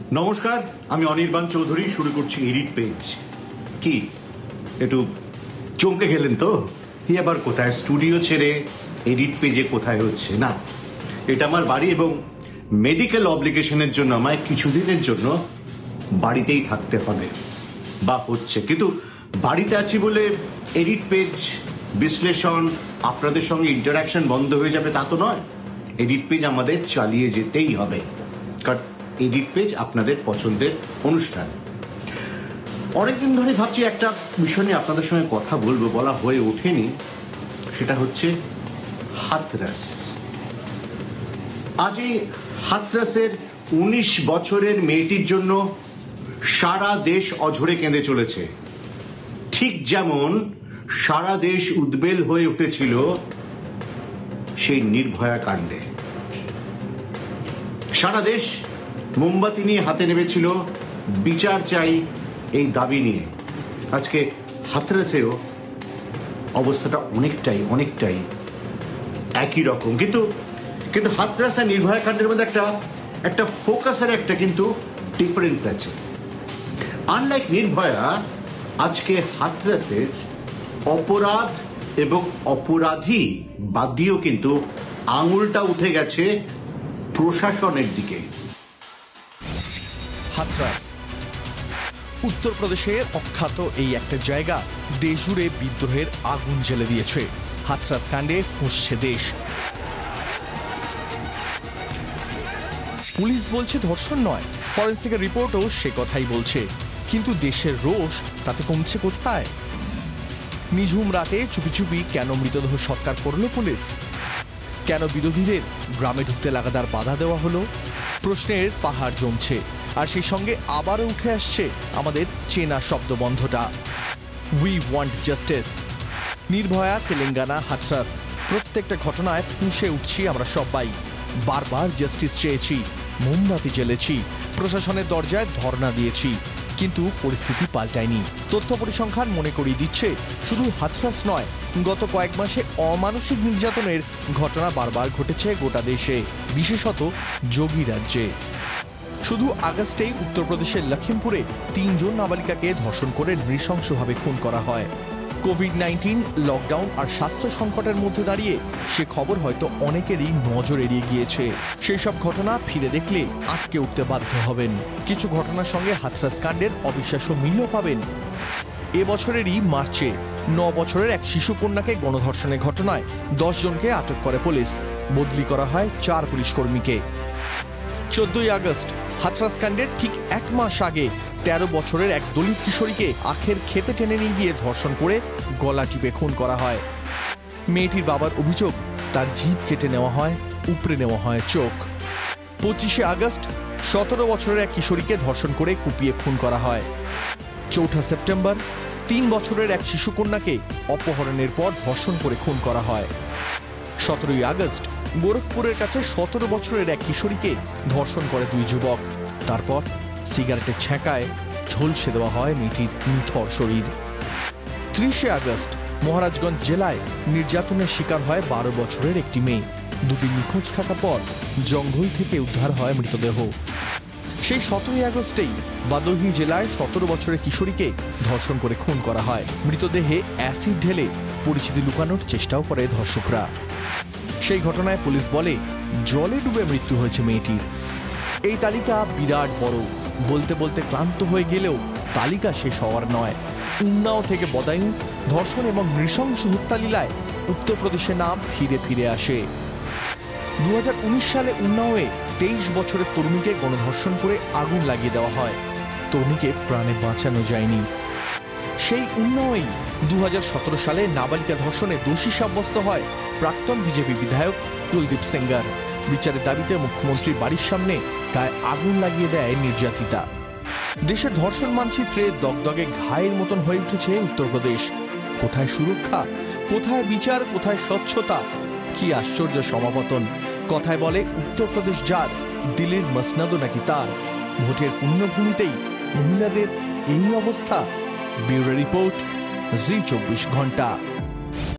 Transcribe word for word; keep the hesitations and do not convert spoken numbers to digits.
নমস্কার, আমি অনির্বাণ চৌধুরী। শুরু করছি এডিট পেজ। কি একটু চমকে গেলেন তো? কি আবার কোথায়? স্টুডিও ছেড়ে এডিট পেজে কোথায় হচ্ছে না, এটা আমার বাড়ি এবং মেডিকেল অব্লিগেশনের জন্য আমায় কিছুদিনের জন্য বাড়িতেই থাকতে হবে বা হচ্ছে। কিন্তু বাড়িতে আছি বলে এডিট পেজ বিশ্লেষণ, আপনাদের সঙ্গে ইন্টারাকশন বন্ধ হয়ে যাবে তা তো নয়। এডিট পেজ আমাদের চালিয়ে যেতেই হবে, কারণ এডিট পেজ আপনাদের পছন্দের অনুষ্ঠান। অনেকদিন ধরে ভাবছি একটা বিষয় নিয়ে আপনাদের সঙ্গে কথা বলবো, বলা হয়ে ওঠেনি। সেটা হচ্ছে হাথরাস। আজ এই হাথরাসের উনিশ বছরের মেয়েটির জন্য সারা দেশ অঝরে কেঁদে চলেছে, ঠিক যেমন সারা দেশ উদ্বেল হয়ে উঠেছিল সেই নির্ভয়া কাণ্ডে। সারা দেশ মোমবাতি নিয়ে হাতে নেমেছিল বিচার চাই এই দাবি নিয়ে। আজকে হাথরাসেও অবস্থাটা অনেকটাই অনেকটাই একই রকম। কিন্তু কিন্তু হাথরাস আর নির্ভয়া কাণ্ডের মধ্যে একটা একটা ফোকাসের একটা কিন্তু ডিফারেন্স আছে। আনলাইক নির্ভয়া, আজকে হাথরাসের অপরাধ এবং অপরাধী বাদ দিয়েও কিন্তু আঙুলটা উঠে গেছে প্রশাসনের দিকে। হাথরাস উত্তরপ্রদেশের অখ্যাত এই একটা জায়গা দেশ জুড়ে বিদ্রোহের আগুন জ্বেলে দিয়েছে। হাথরাস কাণ্ডে ফুঁসছে দেশ। পুলিশ বলছে ধর্ষণ নয়, ফরেন্সিকের রিপোর্টও সে কথাই বলছে। কিন্তু দেশের রোষ তাতে কমছে কোথায়? নিঝুম রাতে চুপি চুপি কেন মৃতদেহ সৎকার করল পুলিশ? কেন বিরোধীদের গ্রামে ঢুকতে লাগাতার বাধা দেওয়া হলো? প্রশ্নের পাহাড় জমছে, আর সেই সঙ্গে আবারও উঠে আসছে আমাদের চেনা শব্দবন্ধটা, we want justice. Nirbhaya, Telangana, Hathras, প্রত্যেকটা ঘটনায় পুষে উঠছি আমরা সবাই। বারবার জাস্টিস চেয়েছি, মোমবাতি জ্বেলেছি, প্রশাসনের দরজায় ধর্ণা দিয়েছি, কিন্তু পরিস্থিতি পাল্টায়নি। তথ্য পরিসংখ্যান মনে করিয়ে দিচ্ছে শুধু হাথরাস নয়, গত কয়েক মাসে অমানসিক নির্যাতনের ঘটনা বারবার ঘটেছে গোটা দেশে, বিশেষত যোগী রাজ্যে। শুধু আগস্টেই উত্তরপ্রদেশের লখিমপুরে তিনজন নাবালিকাকে ধর্ষণ করে নৃশংসভাবে খুন করা হয়। কোভিড নাইন্টিন, লকডাউন আর স্বাস্থ্য সংকটের মধ্যে দাঁড়িয়ে সে খবর হয়তো অনেকেরই নজর এড়িয়ে গিয়েছে। সেই সব ঘটনা ফিরে দেখলে আটকে উঠতে বাধ্য হবেন। কিছু ঘটনার সঙ্গে হাথরাস কাণ্ডের অবিশ্বাস্য মিলও পাবেন। এবছরেরই মার্চে ন বছরের এক শিশু কন্যাকে গণধর্ষণের ঘটনায় দশ জনকে আটক করে পুলিশ, বদলি করা হয় চার পুলিশ কর্মীকে। চোদ্দই আগস্ট হাথরাস কাণ্ডের ঠিক এক মাস আগে তেরো বছরের এক দলিত কিশোরীকে আখের খেতে টেনে নিয়ে গিয়ে ধর্ষণ করে গলা টিপে খুন করা হয়। মেয়েটির বাবার অভিযোগ, তার জিভ কেটে নেওয়া হয়, উপড়ে নেওয়া হয় চোখ। পঁচিশে আগস্ট সতেরো বছরের এক কিশোরীকে ধর্ষণ করে কুপিয়ে খুন করা হয়। চৌঠা সেপ্টেম্বর তিন বছরের এক শিশুকন্যাকে অপহরণের পর ধর্ষণ করে খুন করা হয়। সতেরোই আগস্ট গোরখপুরের কাছে সতেরো বছরের এক কিশোরীকে ধর্ষণ করে দুই যুবক। তারপর সিগারেটের ছ্যাঁকায় ঝলসে দেওয়া হয় মেয়েটির নিথর শরীর। ত্রিশে আগস্ট মহারাজগঞ্জ জেলায় নির্যাতনের শিকার হয় বারো বছরের একটি মেয়ে। দুদিন নিখোঁজ থাকার পর জঙ্গল থেকে উদ্ধার হয় মৃতদেহ। সেই সতেরোই আগস্টেই বাদোহী জেলায় সতেরো বছরের কিশোরীকে ধর্ষণ করে খুন করা হয়। মৃতদেহে অ্যাসিড ঢেলে পরিচিতি লুকানোর চেষ্টাও করে ধর্ষকরা। সেই ঘটনায় পুলিশ বলে জলে ডুবে মৃত্যু হয়েছে মেয়েটির। এই তালিকা বিরাট বড়, বলতে বলতে ক্লান্ত হয়ে গেলেও তালিকা শেষ হওয়ার নয়। উন্নাও থেকে বদায়ু, ধর্ষণ এবং নৃশংস হত্যালীলায় উত্তরপ্রদেশের নাম ফিরে ফিরে আসে। দু হাজার উনিশ সালে উন্নাওয়ে তেইশ বছরের তরুণীকে গণধর্ষণ করে আগুন লাগিয়ে দেওয়া হয়। তরুণীকে প্রাণে বাঁচানো যায়নি। সেই উন্নাওয়েই দু হাজার সতেরো সালে নাবালিকা ধর্ষণে দোষী সাব্যস্ত হয় প্রাক্তন বিজেপি বিধায়ক কুলদীপ সেঙ্গার। বিচারের দাবিতে মুখ্যমন্ত্রীর বাড়ির সামনে গায়ে আগুন লাগিয়ে দেয় নির্যাতিতা। দেশের ধর্ষণ মানচিত্রে দগদগে ঘায়ের মতন হয়ে উঠেছে উত্তরপ্রদেশ। কোথায় সুরক্ষা, কোথায় বিচার, কোথায় স্বচ্ছতা? কি আশ্চর্য সমাপতন! কথায় বলে উত্তরপ্রদেশ যার, দিল্লির মসনদও নাকি তার। ভোটের পুণ্যভূমিতেই মহিলাদের এই অবস্থা। ব্যুরো রিপোর্ট, জি চব্বিশ ঘন্টা।